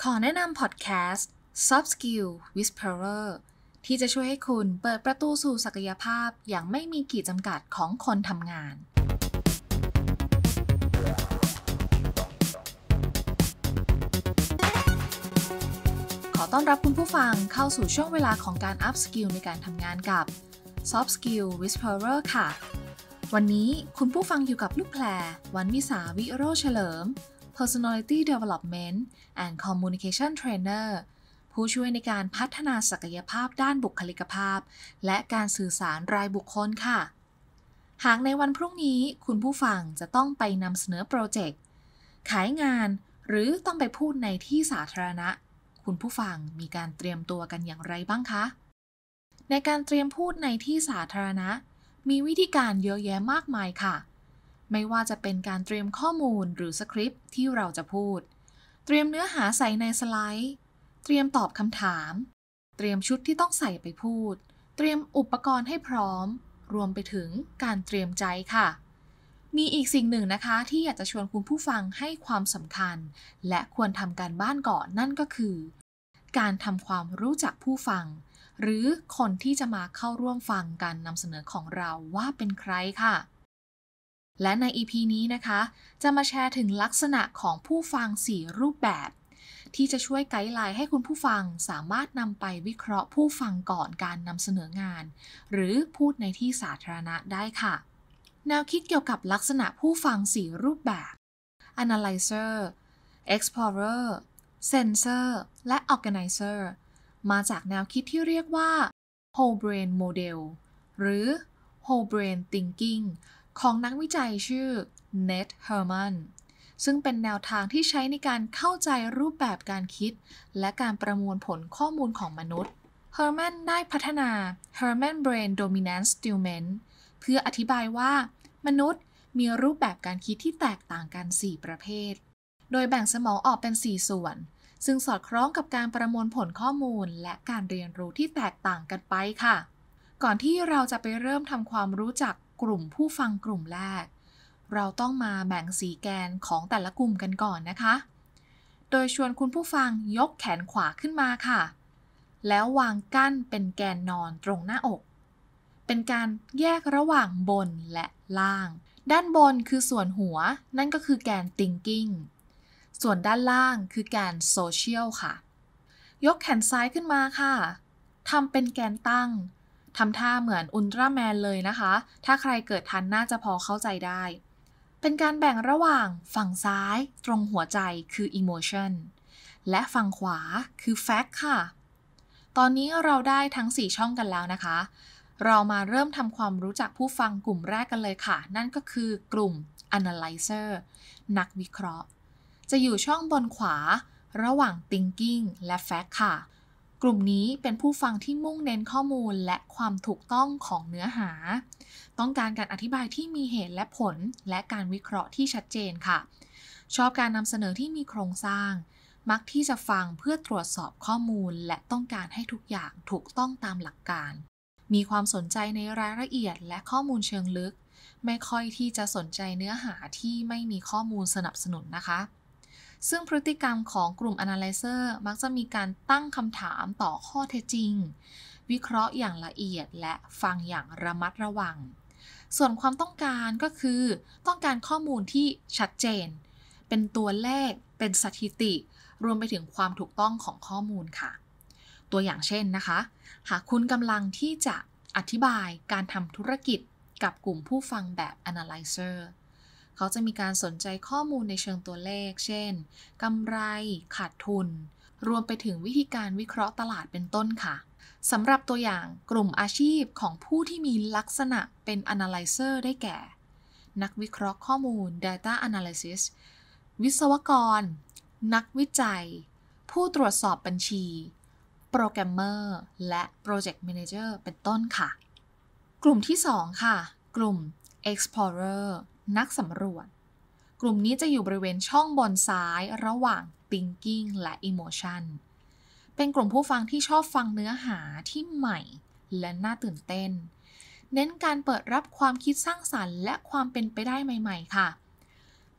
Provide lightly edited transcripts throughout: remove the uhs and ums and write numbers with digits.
ขอแนะนำพอดแคสต์ Soft Skill Whisperer ที่จะช่วยให้คุณเปิดประตูสู่ศักยภาพอย่างไม่มีขีดจำกัดของคนทำงาน ขอต้อนรับคุณผู้ฟังเข้าสู่ช่วงเวลาของการ Up Skill ในการทำงานกับ Soft Skill Whisperer ค่ะ วันนี้คุณผู้ฟังอยู่กับลูกแพรวันวิสาวิโรจน์เฉลิมPersonality Development and Communication Trainer ผู้ช่วยในการพัฒนาศักยภาพด้านบุคลิกภาพและการสื่อสารรายบุคคลค่ะ หากในวันพรุ่งนี้คุณผู้ฟังจะต้องไปนำเสนอโปรเจกต์ขายงานหรือต้องไปพูดในที่สาธารณะคุณผู้ฟังมีการเตรียมตัวกันอย่างไรบ้างคะในการเตรียมพูดในที่สาธารณะมีวิธีการเยอะแยะมากมายค่ะไม่ว่าจะเป็นการเตรียมข้อมูลหรือสคริปต์ที่เราจะพูดเตรียมเนื้อหาใส่ในสไลด์เตรียมตอบคำถามเตรียมชุดที่ต้องใส่ไปพูดเตรียมอุปกรณ์ให้พร้อมรวมไปถึงการเตรียมใจค่ะมีอีกสิ่งหนึ่งนะคะที่อยากจะชวนคุณผู้ฟังให้ความสำคัญและควรทำการบ้านก่อนนั่นก็คือการทำความรู้จักผู้ฟังหรือคนที่จะมาเข้าร่วมฟังการนำเสนอของเราว่าเป็นใครค่ะและใน EP นี้นะคะจะมาแชร์ถึงลักษณะของผู้ฟัง4รูปแบบที่จะช่วยไกด์ไลน์ให้คุณผู้ฟังสามารถนำไปวิเคราะห์ผู้ฟังก่อนการนำเสนองานหรือพูดในที่สาธารณะได้ค่ะแนวคิดเกี่ยวกับลักษณะผู้ฟัง4รูปแบบ Analyzer Explorer Sensor และ Organizer มาจากแนวคิดที่เรียกว่า Whole Brain Model หรือ Whole Brain Thinking ของนักวิจัยชื่อ Ned Herman ซึ่งเป็นแนวทางที่ใช้ในการเข้าใจรูปแบบการคิดและการประมวลผลข้อมูลของมนุษย์ Herman ได้พัฒนา Herman Brain Dominant Stillment เพื่ออธิบายว่ามนุษย์มีรูปแบบการคิดที่แตกต่างกัน 4 ประเภทโดยแบ่งสมองออกเป็น 4 ส่วนซึ่งสอดคล้องกับการประมวลผลข้อมูลและการเรียนรู้ที่แตกต่างกันไปค่ะก่อนที่เราจะไปเริ่มทำความรู้จักกลุ่มผู้ฟังกลุ่มแรกเราต้องมาแบ่งสีแกนของแต่ละกลุ่มกันก่อนนะคะโดยชวนคุณผู้ฟังยกแขนขวาขึ้นมาค่ะแล้ววางกั้นเป็นแกนนอนตรงหน้าอกเป็นการแยกระหว่างบนและล่างด้านบนคือส่วนหัวนั่นก็คือแกน thinking ส่วนด้านล่างคือแกน social ค่ะยกแขนซ้ายขึ้นมาค่ะทำเป็นแกนตั้งทำท่าเหมือนอุลตร้าแมนเลยนะคะถ้าใครเกิดทันน่าจะพอเข้าใจได้เป็นการแบ่งระหว่างฝั่งซ้ายตรงหัวใจคือ emotion และฝั่งขวาคือ fact ค่ะตอนนี้เราได้ทั้ง4ช่องกันแล้วนะคะเรามาเริ่มทำความรู้จักผู้ฟังกลุ่มแรกกันเลยค่ะนั่นก็คือกลุ่ม Analyzer นักวิเคราะห์จะอยู่ช่องบนขวาระหว่าง Thinking และ Fact ค่ะกลุ่มนี้เป็นผู้ฟังที่มุ่งเน้นข้อมูลและความถูกต้องของเนื้อหาต้องการการอธิบายที่มีเหตุและผลและการวิเคราะห์ที่ชัดเจนค่ะชอบการนำเสนอที่มีโครงสร้างมักที่จะฟังเพื่อตรวจสอบข้อมูลและต้องการให้ทุกอย่างถูกต้องตามหลักการมีความสนใจในรายละเอียดและข้อมูลเชิงลึกไม่ค่อยที่จะสนใจเนื้อหาที่ไม่มีข้อมูลสนับสนุนนะคะซึ่งพฤติกรรมของกลุ่ม Analyzer มักจะมีการตั้งคำถามต่อข้อเท็จจริงวิเคราะห์อย่างละเอียดและฟังอย่างระมัดระวังส่วนความต้องการก็คือต้องการข้อมูลที่ชัดเจนเป็นตัวเลขเป็นสถิติรวมไปถึงความถูกต้องของข้อมูลค่ะตัวอย่างเช่นนะคะหากคุณกำลังที่จะอธิบายการทำธุรกิจกับกลุ่มผู้ฟังแบบ Analyzer เขาจะมีการสนใจข้อมูลในเชิงตัวเลขเช่นกำไรขาดทุนรวมไปถึงวิธีการวิเคราะห์ตลาดเป็นต้นค่ะสำหรับตัวอย่างกลุ่มอาชีพของผู้ที่มีลักษณะเป็น Analyzer ได้แก่นักวิเคราะห์ข้อมูล Data Analysis วิศวกรนักวิจัยผู้ตรวจสอบบัญชีโปรแกรมเมอร์และโปรเจกต์แมเนเจอร์เป็นต้นค่ะกลุ่มที่2ค่ะกลุ่ม Explorer นักสำรวจกลุ่มนี้จะอยู่บริเวณช่องบนซ้ายระหว่าง Thinking และ Emotion เป็นกลุ่มผู้ฟังที่ชอบฟังเนื้อหาที่ใหม่และน่าตื่นเต้นเน้นการเปิดรับความคิดสร้างสรรค์และความเป็นไปได้ใหม่ๆค่ะ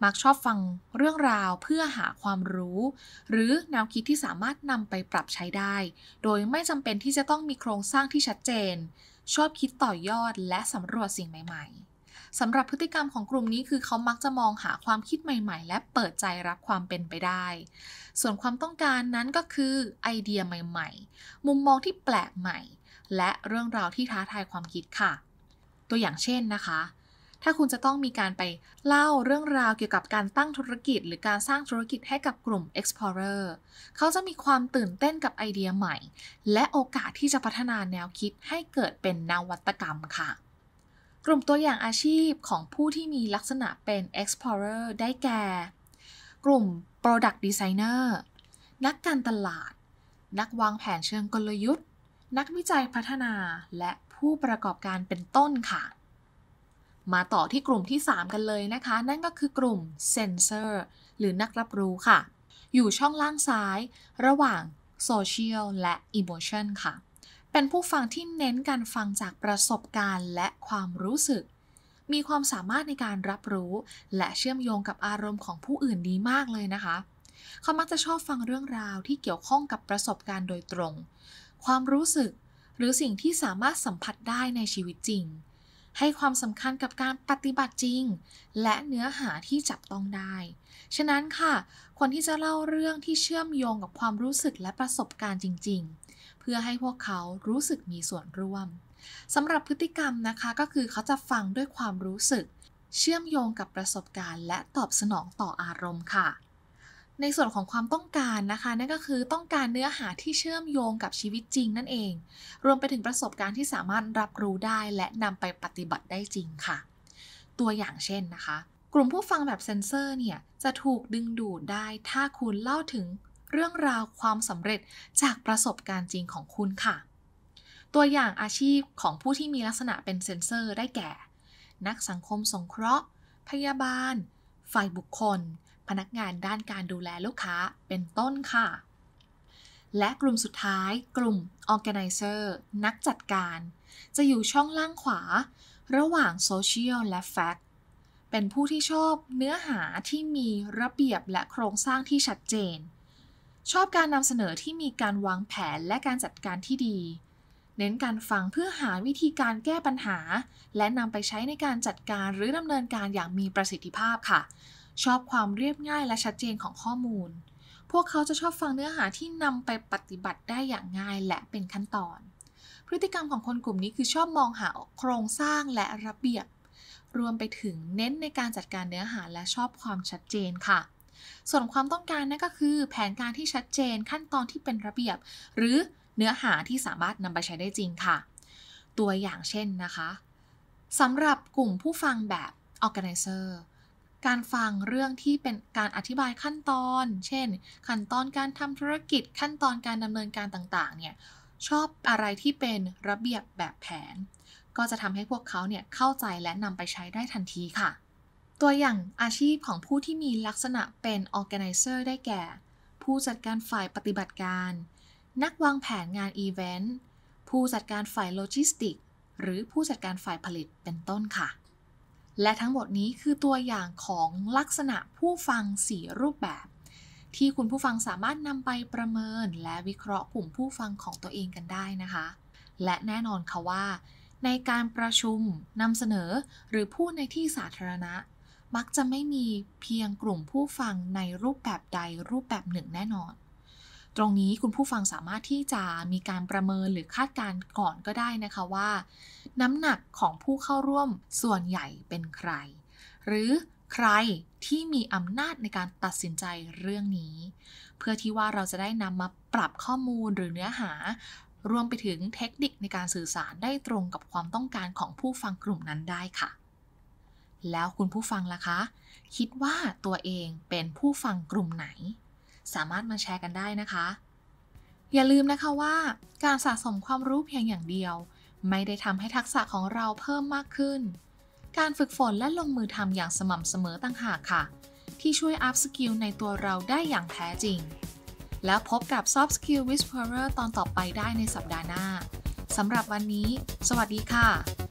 มักชอบฟังเรื่องราวเพื่อหาความรู้หรือแนวคิดที่สามารถนำไปปรับใช้ได้โดยไม่จำเป็นที่จะต้องมีโครงสร้างที่ชัดเจนชอบคิดต่อยอดและสำรวจสิ่งใหม่ๆสำหรับพฤติกรรมของกลุ่มนี้คือเขามักจะมองหาความคิดใหม่ๆและเปิดใจรับความเป็นไปได้ส่วนความต้องการนั้นก็คือไอเดียใหม่ๆมุมมองที่แปลกใหม่และเรื่องราวที่ท้าทายความคิดค่ะตัวอย่างเช่นนะคะถ้าคุณจะต้องมีการไปเล่าเรื่องราวเกี่ยวกับการตั้งธุรกิจหรือการสร้างธุรกิจให้กับกลุ่ม Explorer เขาจะมีความตื่นเต้นกับไอเดียใหม่และโอกาสที่จะพัฒนาแนวคิดให้เกิดเป็นนวัตกรรมค่ะกลุ่มตัวอย่างอาชีพของผู้ที่มีลักษณะเป็น Explorer ได้แก่กลุ่ม Product Designer นักการตลาดนักวางแผนเชิงกลยุทธ์นักวิจัยพัฒนาและผู้ประกอบการเป็นต้นค่ะมาต่อที่กลุ่มที่3กันเลยนะคะนั่นก็คือกลุ่ม Sensor หรือนักรับรู้ค่ะอยู่ช่องล่างซ้ายระหว่าง Social และ Emotion ค่ะเป็นผู้ฟังที่เน้นการฟังจากประสบการณ์และความรู้สึกมีความสามารถในการรับรู้และเชื่อมโยงกับอารมณ์ของผู้อื่นดีมากเลยนะคะเขามักจะชอบฟังเรื่องราวที่เกี่ยวข้องกับประสบการณ์โดยตรงความรู้สึกหรือสิ่งที่สามารถสัมผัสได้ในชีวิตจริงให้ความสำคัญกับการปฏิบัติจริงและเนื้อหาที่จับต้องได้ฉะนั้นค่ะคนที่จะเล่าเรื่องที่เชื่อมโยงกับความรู้สึกและประสบการณ์จริงๆเพื่อให้พวกเขารู้สึกมีส่วนร่วมสำหรับพฤติกรรมนะคะก็คือเขาจะฟังด้วยความรู้สึกเชื่อมโยงกับประสบการณ์และตอบสนองต่ออารมณ์ค่ะในส่วนของความต้องการนะคะนั่นก็คือต้องการเนื้อหาที่เชื่อมโยงกับชีวิตจริงนั่นเองรวมไปถึงประสบการณ์ที่สามารถรับรู้ได้และนำไปปฏิบัติได้จริงค่ะตัวอย่างเช่นนะคะกลุ่มผู้ฟังแบบเซนเซอร์เนี่ยจะถูกดึงดูดได้ถ้าคุณเล่าถึงเรื่องราวความสำเร็จจากประสบการณ์จริงของคุณค่ะตัวอย่างอาชีพของผู้ที่มีลักษณะเป็นเซนเซอร์ได้แก่นักสังคมสงเคราะห์พยาบาลฝ่ายบุคคลพนักงานด้านการดูแลลูกค้าเป็นต้นค่ะและกลุ่มสุดท้ายกลุ่ม Organizer นักจัดการจะอยู่ช่องล่างขวาระหว่าง Social และ Fact เป็นผู้ที่ชอบเนื้อหาที่มีระเบียบและโครงสร้างที่ชัดเจนชอบการนำเสนอที่มีการวางแผนและการจัดการที่ดีเน้นการฟังเพื่อหาวิธีการแก้ปัญหาและนำไปใช้ในการจัดการหรือดำเนินการอย่างมีประสิทธิภาพค่ะชอบความเรียบง่ายและชัดเจนของข้อมูลพวกเขาจะชอบฟังเนื้อหาที่นำไปปฏิบัติได้อย่างง่ายและเป็นขั้นตอนพฤติกรรมของคนกลุ่มนี้คือชอบมองหาโครงสร้างและระเบียบรวมไปถึงเน้นในการจัดการเนื้อหาและชอบความชัดเจนค่ะส่วนความต้องการนั่นก็คือแผนการที่ชัดเจนขั้นตอนที่เป็นระเบียบหรือเนื้อหาที่สามารถนำไปใช้ได้จริงค่ะตัวอย่างเช่นนะคะสำหรับกลุ่มผู้ฟังแบบ Organizerการฟังเรื่องที่เป็นการอธิบายขั้นตอนเช่นขั้นตอนการทำธุรกิจขั้นตอนการดำเนินการต่างๆเนี่ยชอบอะไรที่เป็นระเบียบแบบแผนก็จะทำให้พวกเขาเนี่ยเข้าใจและนำไปใช้ได้ทันทีค่ะตัวอย่างอาชีพของผู้ที่มีลักษณะเป็น Organizer ได้แก่ผู้จัดการฝ่ายปฏิบัติการนักวางแผนงานอีเวนต์ผู้จัดการฝ่ายโลจิสติกส์หรือผู้จัดการฝ่ายผลิตเป็นต้นค่ะและทั้งหมดนี้คือตัวอย่างของลักษณะผู้ฟัง4รูปแบบที่คุณผู้ฟังสามารถนำไปประเมินและวิเคราะห์กลุ่มผู้ฟังของตัวเองกันได้นะคะและแน่นอนค่ะว่าในการประชุมนำเสนอหรือพูดในที่สาธารณะมักจะไม่มีเพียงกลุ่มผู้ฟังในรูปแบบใดรูปแบบหนึ่งแน่นอนตรงนี้คุณผู้ฟังสามารถที่จะมีการประเมินหรือคาดการณ์ก่อนก็ได้นะคะว่าน้ำหนักของผู้เข้าร่วมส่วนใหญ่เป็นใครหรือใครที่มีอำนาจในการตัดสินใจเรื่องนี้เพื่อที่ว่าเราจะได้นำมาปรับข้อมูลหรือเนื้อหารวมไปถึงเทคนิคในการสื่อสารได้ตรงกับความต้องการของผู้ฟังกลุ่มนั้นได้ค่ะแล้วคุณผู้ฟังล่ะคะคิดว่าตัวเองเป็นผู้ฟังกลุ่มไหนสามารถมาแชร์กันได้นะคะอย่าลืมนะคะว่าการสะสมความรู้เพียงอย่างเดียวไม่ได้ทำให้ทักษะของเราเพิ่มมากขึ้นการฝึกฝนและลงมือทำอย่างสม่ำเสมอต่างหากค่ะที่ช่วยอัพสกิลในตัวเราได้อย่างแท้จริงแล้วพบกับ Soft Skill Whisperer ตอนต่อไปได้ในสัปดาห์หน้าสำหรับวันนี้สวัสดีค่ะ